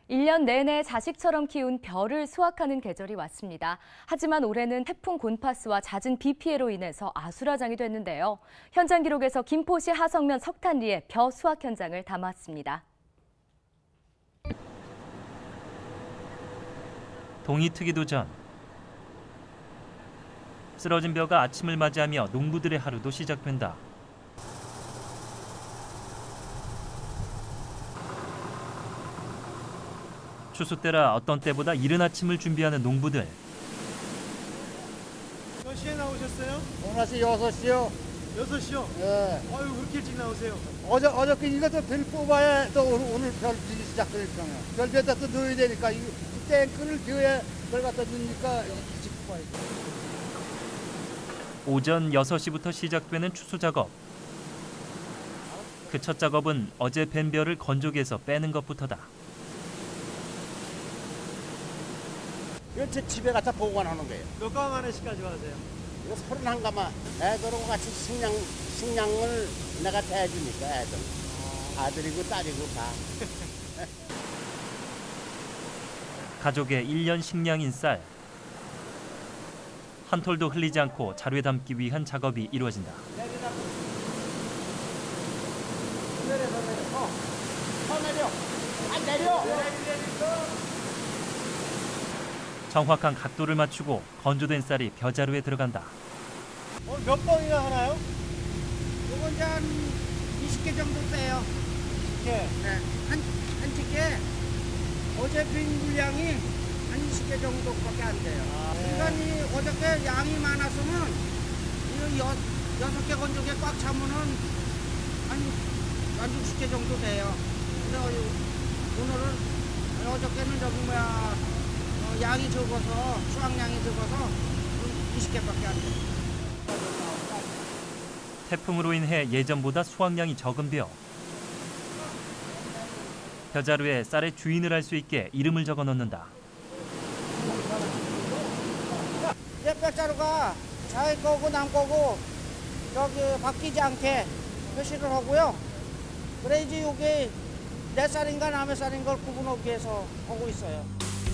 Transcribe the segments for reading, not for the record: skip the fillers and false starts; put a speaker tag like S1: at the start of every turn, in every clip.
S1: 1년 내내 자식처럼 키운 벼를 수확하는 계절이 왔습니다. 하지만 올해는 태풍 곤파스와 잦은 비 피해로 인해서 아수라장이 됐는데요. 현장 기록에서 김포시 하성면 석탄리의 벼 수확 현장을 담았습니다.
S2: 동이 트기도 전 쓰러진 벼가 아침을 맞이하며 농부들의 하루도 시작된다. 추수 때라 어떤 때보다 이른 아침을 준비하는 농부들.
S3: 몇 시에 나오셨어요?
S4: 오늘 아침 6시요.
S3: 6시요?
S4: 예.
S3: 아유, 왜 이렇게 일찍 나오세요?
S4: 어저께 이것도 별 뽑아야 또 오늘 별 지기 시작될 거예요. 별에다 또 넣어야 되니까 이 땡끈을 비워야 별 갖다 넣으니까 일찍 뽑아야지.
S2: 오전 6시부터 시작되는 추수 작업. 그 첫 작업은 어제 벤 벼를 건조기에서 빼는 것부터다.
S4: 이거 제 집에 갖다 보관하는 거예요.
S3: 몇 가마 하나씩 가져가세요?
S4: 이거 31가마. 애들하고 같이 식량을 내가 대주니까 애들. 아들이고 딸이고 다.
S2: 가족의 1년 식량인 쌀. 한 톨도 흘리지 않고 자루에 담기 위한 작업이 이루어진다. 정확한 각도를 맞추고 건조된 쌀이 벼자루에 들어간다.
S3: 몇 뻥이나 하나요?
S5: 요거 이제 한 20개 정도 돼요.
S3: 네.
S5: 네. 한 집게 어제 빈 분량이 한 20개 정도밖에 안 돼요. 그러니까 이 어저께 양이 많았으면 이 6개 건조기에 꽉 차면은 한 60개 정도 돼요. 근데 오늘은 어저께는 저기 양이 적어서 수확량이 적어서 20개밖에 안 돼요.
S2: 태풍으로 인해 예전보다 수확량이 적은 벼. 벼자루에 쌀의 주인을 알 수 있게 이름을 적어 넣는다.
S5: 이 뼈자루가 자기 거고 남 거고 저기 바뀌지 않게 표시를 하고요. 그래야지 이게 내 쌀인가 남의 쌀인 걸 구분하기 위해서 하고 있어요.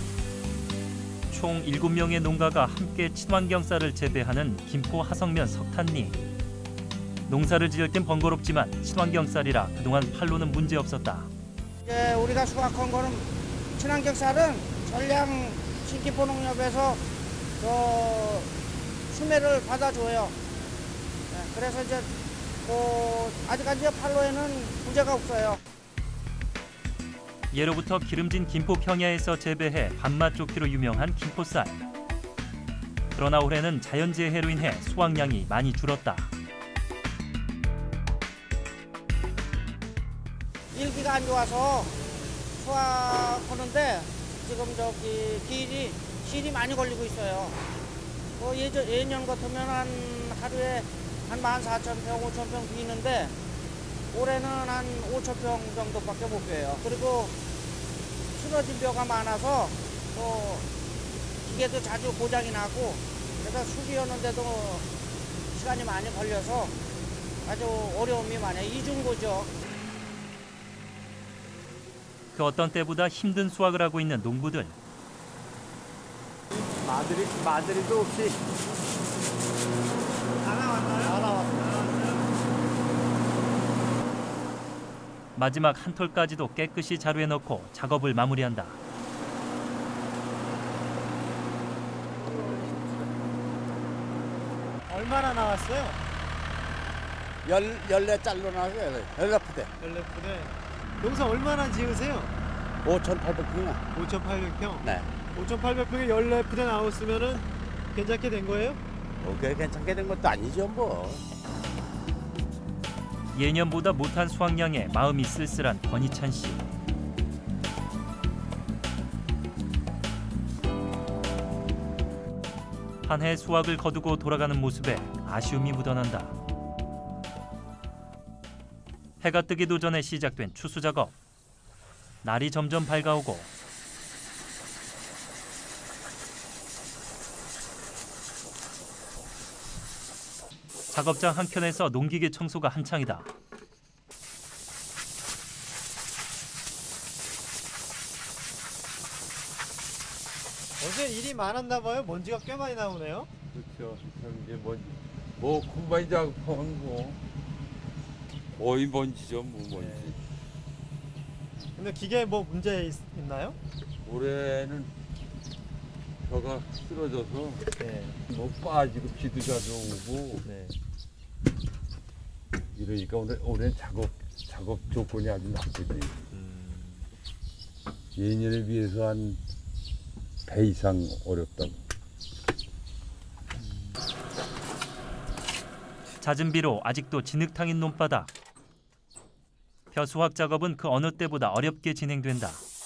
S2: 총 7명의 농가가 함께 친환경 쌀을 재배하는 김포 하성면 석탄리. 농사를 지을 땐 번거롭지만 친환경 쌀이라 그동안 판로는 문제 없었다.
S5: 이제 우리가 수확한 거는 친환경 쌀은 전량 신김포 농협에서 수매를 받아줘요. 네, 그래서 이제 아직까지 판로에는 문제가 없어요.
S2: 예로부터 기름진 김포 평야에서 재배해 밥맛 좋기로 유명한 김포쌀. 그러나 올해는 자연재해로 인해 수확량이 많이 줄었다.
S5: 일기가 안 좋아서 수확하는데 지금 저기 실이 많이 걸리고 있어요. 예년 같으면 하루에 한 14,000평, 5,000평 비는데 올해는 한 5,000평 정도밖에 못 벼요. 그리고 쓰러진 벼가 많아서 또 기계도 자주 고장이 나고 그래서 수리하는데도 시간이 많이 걸려서 아주 어려움이 많아요. 이중고죠.
S2: 그 어떤 때보다 힘든 수확을 하고 있는 농부들.
S4: 마들이도 없이
S3: 다 나왔나요?
S4: 다 나왔어요.
S2: 마지막 한 톨까지도 깨끗이 자루에 넣고 작업을 마무리한다.
S3: 얼마나 나왔어요?
S4: 14짤로 나왔어요. 14푸대.
S3: 14푸대. 농사 얼마나 지으세요?
S4: 5,800평이나.
S3: 5,800평?
S4: 네.
S3: 5,800평에 14푸대 나왔으면은 괜찮게 된 거예요?
S4: 그게 괜찮게 된 것도 아니죠, 뭐.
S2: 예년보다 못한 수확량에 마음이 쓸쓸한 권희찬 씨. 한 해 수확을 거두고 돌아가는 모습에 아쉬움이 묻어난다. 해가 뜨기도 전에 시작된 추수 작업. 날이 점점 밝아오고 작업장 한켠에서 농기계 청소가 한창이다.
S3: 어제 일이 많았나 봐요. 먼지가 꽤 많이 나오네요.
S6: 그렇죠. 이제 뭐 콤바인 작업하면 뭐 거의 먼지죠, 뭐 먼지.
S3: 네. 근데 기계에 뭐 문제 있나요?
S6: 올해는 벼가 쓰러져서
S3: 네.
S6: 뭐 빠지고 비도 자주 오고
S3: 네.
S6: 이러니까 올해 작업 조건이 아주 나쁘지. 예년에 비해서 한 배 이상 어렵다고.
S2: 잦은 비로 아직도 진흙탕인 논바닥. 벼 수확 작업은 그 어느 때보다 어렵게 진행된다.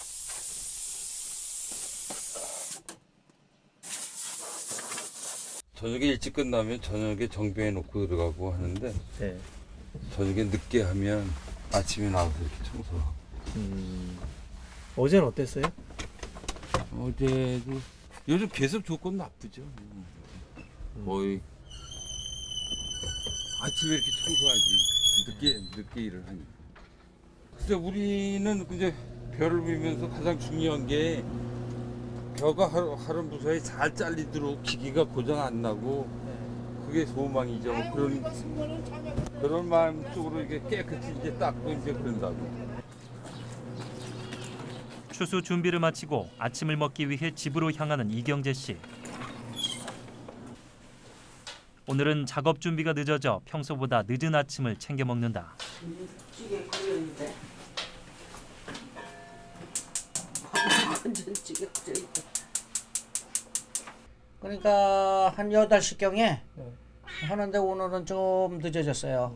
S6: 저녁에 일찍 끝나면 저녁에 정비해 놓고 들어가고 하는데
S3: 네.
S6: 저녁에 늦게 하면 아침에 나와서 이렇게 청소하고.
S3: 어제는 어땠어요?
S6: 어제도 요즘 계속 조건 나쁘죠. 거의 아침에 이렇게 청소하지. 늦게 일을 하니까. 글쎄 우리는 이제 벼를 밀면서 가장 중요한 게 벼가 하루 무사히 잘 잘리도록 기기가 고장 안 나고 그게 소망이죠. 그런 마음 쪽으로 이게 깨끗이 이제 닦고 이제 그런다고.
S2: 추수 준비를 마치고 아침을 먹기 위해 집으로 향하는 이경재 씨. 오늘은 작업 준비가 늦어져 평소보다 늦은 아침을 챙겨 먹는다.
S5: 찌개 끓였는데. 완전 찌개 끓였는데. 그러니까 한 8시경에 하는데 오늘은 좀 늦어졌어요.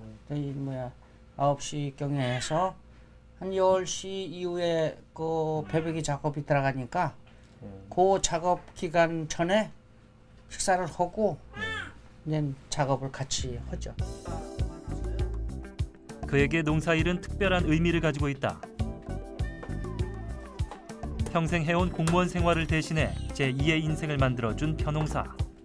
S5: 9시경에 해서 한 10시 이후에 그 배배기 작업이 들어가니까 그 작업 기간 전에 식사를 하고 이제 작업을 같이 하죠.
S2: 그에게 농사일은 특별한 의미를 가지고 있다. 평생 해온 공무원 생활을 대신해 제2의 인생을 만들어준 벼농사.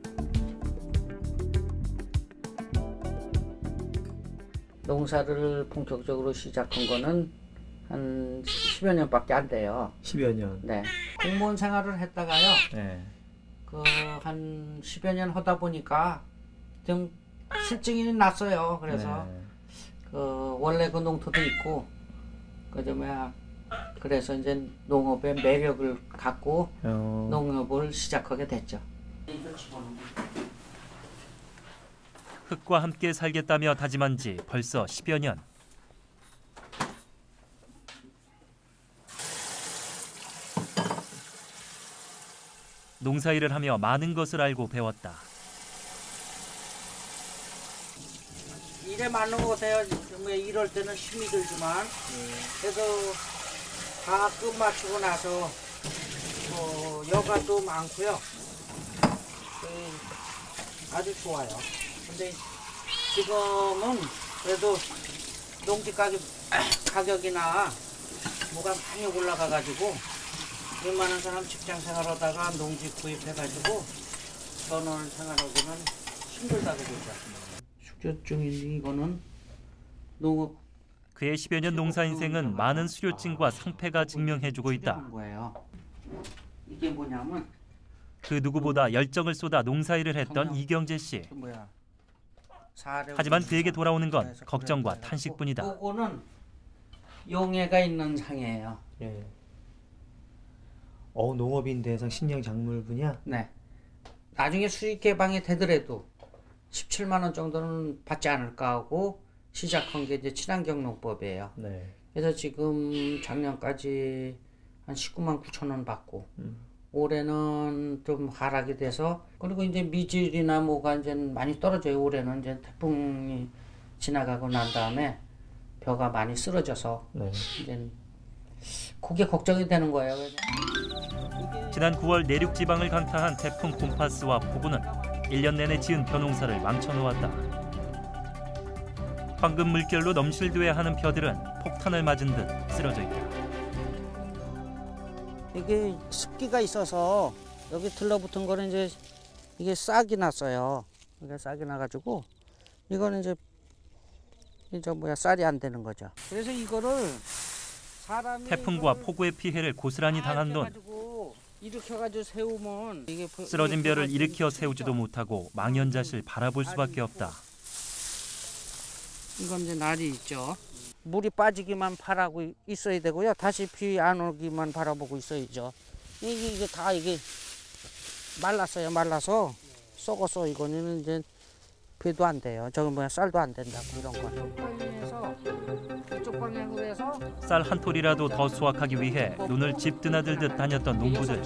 S5: 농사를 본격적으로 시작한 거는 한 10여 년밖에 안 돼요.
S3: 10여 년.
S5: 네. 공무원 생활을 했다가요.
S3: 네.
S5: 그 한 10여 년 하다 보니까 좀 실증이 났어요. 그래서 그 원래 그 농토도 있고 그래서 이제 농업의 매력을 갖고 농업을 시작하게 됐죠.
S2: 흙과 함께 살겠다며 다짐한 지 벌써 10여 년. 농사일을 하며 많은 것을 알고 배웠다.
S5: 일에 맞는 것 같아요. 이럴 때는 힘이 들지만 그래서 다 끝마치고 나서 여가도 많고요. 아주 좋아요. 근데 지금은 그래도 농지 가격이나 뭐가 많이 올라가가지고 웬만한 사람 직장 생활하다가 농지 구입해가지고 전원 생활하고는 힘들다고 보죠. 수료증인데 이거는 농업.
S2: 그의 10여 년 농사 인생은 많은 수료증과 상패가 증명해주고 있다.
S5: 이게 뭐냐면
S2: 그 누구보다 열정을 쏟아 농사일을 했던 이경재 씨. 하지만 그에게 돌아오는 건 걱정과 탄식뿐이다.
S5: 이거는 용해가 있는 상이에요.
S3: 예. 농업인 대상 신형 작물 분야?
S5: 네. 나중에 수익 개방이 되더라도 17만 원 정도는 받지 않을까 하고 시작한 게 이제 친환경 농법이에요.
S3: 네.
S5: 그래서 지금 작년까지 한 19만 9천 원 받고 올해는 좀 하락이 돼서 그리고 이제 미질이나 뭐가 이제 많이 떨어져요. 올해는 이제 태풍이 지나가고 난 다음에 벼가 많이 쓰러져서 이제 그게 걱정이 되는 거예요.
S2: 지난 9월 내륙 지방을 강타한 태풍 곰파스와 폭우는 1년 내내 지은 벼농사를 망쳐놓았다. 황금 물결로 넘실돼야 하는 벼들은 폭탄을 맞은 듯 쓰러져 있다.
S5: 이게 습기가 있어서 여기 들러붙은 거는 이제 이게 싹이 났어요. 이게 싹이 나가지고 이거는 이제 쌀이 안 되는 거죠. 그래서 이거를 사람이
S2: 태풍과 폭우의 피해를 고스란히 당한 논.
S5: 일으켜가지고 세우면 이게
S2: 쓰러진 벼를 일으켜 세우지도 못하고 망연자실 바라볼 수밖에 없다.
S5: 이건 이제 날이 있죠. 물이 빠지기만 바라고 있어야 되고요. 다시 비 안 오기만 바라보고 있어야죠. 이게 다 이게 말랐어요. 말라서 썩었어. 이거는 이제 배도 안 돼요. 저기 뭐야 쌀도 안 된다고 이런 거. 이쪽 방향으로 해서
S2: 쌀 한 톨이라도 더 수확하기 위해 눈을 집 드나들듯 다녔던 농부들.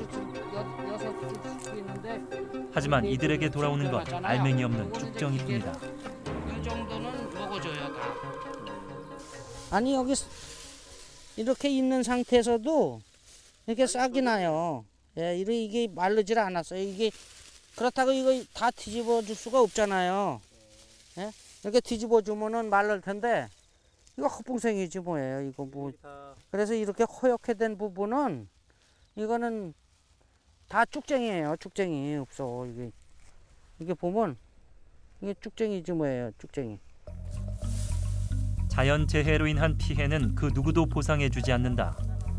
S2: 하지만 이들에게 돌아오는 건 알맹이 없는 쭉정이뿐이다.
S5: 이 정도는 먹어줘야 다. 아니 여기 이렇게 있는 상태에서도 이렇게 싹이 나요. 예, 이게 마르질 않았어요. 이게 그렇다고 이거 다 뒤집어 줄 수가 없잖아요. 예? 이렇게 뒤집어 주면은 말릴 텐데 이거 헛붕생이지 뭐예요. 이거 뭐. 그래서 이렇게 허옇게 된 부분은 이거는 다 쭉쟁이에요. 쭉쟁이 없어. 이게 보면 이게 쭉쟁이지 뭐예요. 쭉쟁이.
S2: 자연재해로 인한 피해는 그 누구도 보상해주지 않는다.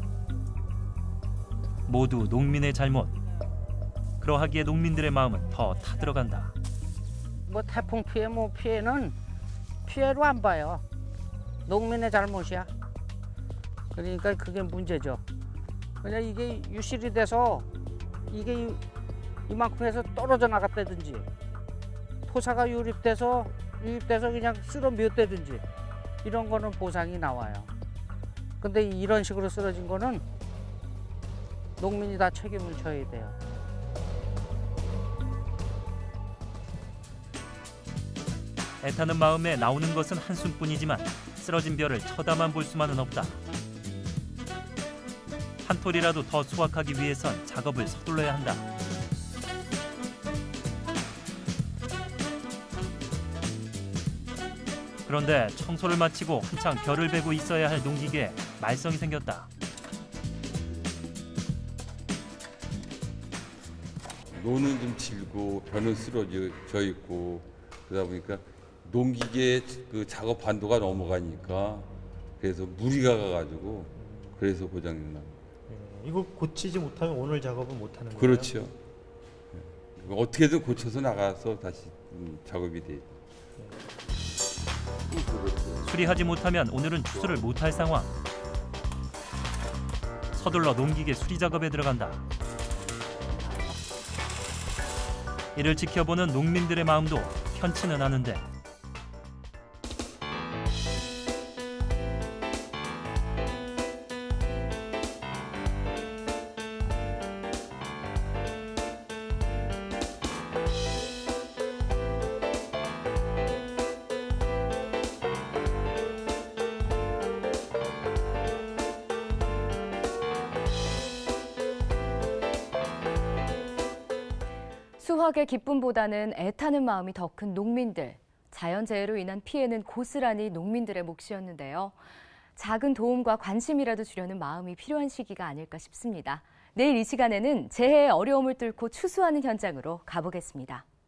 S2: 모두 농민의 잘못. 그러하기에 농민들의 마음은 더 타들어간다.
S5: 뭐 태풍 피해 피해는 피해로 안 봐요. 농민의 잘못이야. 그러니까 그게 문제죠. 그냥 이게 유실이 돼서 이게 이만큼 해서 떨어져 나갔다든지 토사가 유입돼서 그냥 쓸어 미었다든지 이런 거는 보상이 나와요. 근데 이런 식으로 쓰러진 거는 농민이 다 책임을 져야 돼요.
S2: 애타는 마음에 나오는 것은 한숨뿐이지만 쓰러진 벼를 쳐다만 볼 수만은 없다. 한 톨이라도 더 수확하기 위해선 작업을 서둘러야 한다. 그런데 청소를 마치고 한창 벼를 베고 있어야 할 농기계에 말썽이 생겼다.
S6: 노는 좀 질고 벼는 쓰러져 있고 그러다 보니까 농기계 그 작업 반도가 넘어가니까 그래서 무리가 가가지고 그래서 고장이 나.
S3: 이거 고치지 못하면 오늘 작업은 못 하는 거예요?
S6: 그렇죠. 어떻게든 고쳐서 나가서 다시 작업이 돼.
S2: 수리하지 못하면 오늘은 추수를 못할 상황. 서둘러 농기계 수리 작업에 들어간다. 이를 지켜보는 농민들의 마음도 편치는 않은데.
S1: 수확의 기쁨보다는 애타는 마음이 더 큰 농민들. 자연재해로 인한 피해는 고스란히 농민들의 몫이었는데요. 작은 도움과 관심이라도 주려는 마음이 필요한 시기가 아닐까 싶습니다. 내일 이 시간에는 재해의 어려움을 뚫고 추수하는 현장으로 가보겠습니다.